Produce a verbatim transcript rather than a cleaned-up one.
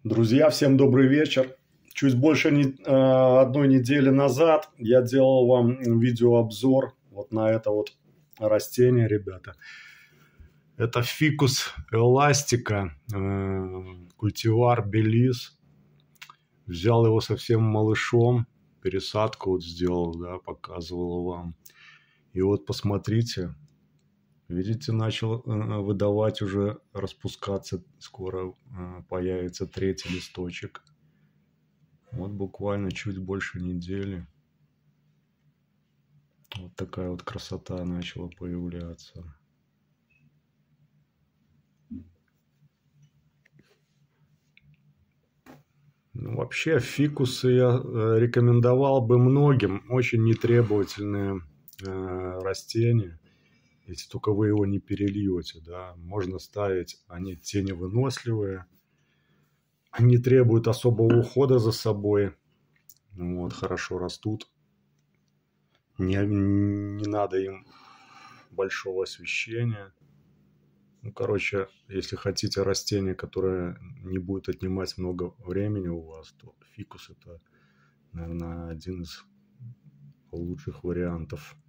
Друзья, всем добрый вечер. Чуть больше не, э, одной недели назад я делал вам видеообзор вот на это вот растение, ребята. Это фикус эластика, э, культивар Белиз. Взял его совсем малышом, пересадку вот сделал, да, показывал вам. И вот посмотрите, видите, начал э, выдавать уже, распускаться, скоро э, появится третий листочек. Вот буквально чуть больше недели. Вот такая вот красота начала появляться. Ну, вообще фикусы я рекомендовал бы многим. Очень нетребовательные э, растения. Если только вы его не перельете, да. Можно ставить, они теневыносливые. Они требуют особого ухода за собой. Вот, хорошо растут. Не, не надо им большого освещения. Ну, короче, если хотите растение, которое не будет отнимать много времени у вас, то фикус это, наверное, один из лучших вариантов.